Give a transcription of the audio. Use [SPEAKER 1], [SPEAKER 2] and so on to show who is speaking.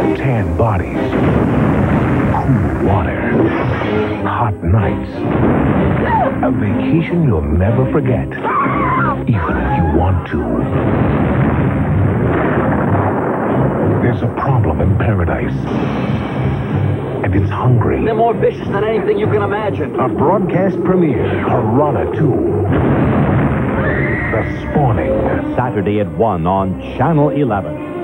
[SPEAKER 1] Tan bodies, cool water, hot nights. A vacation you'll never forget, even if you want to. There's a problem in paradise, and it's hungry.
[SPEAKER 2] They're more vicious than anything you can imagine.
[SPEAKER 1] A broadcast premiere, Piranha 2. The Spawning.
[SPEAKER 3] Saturday at 1 on Channel 11.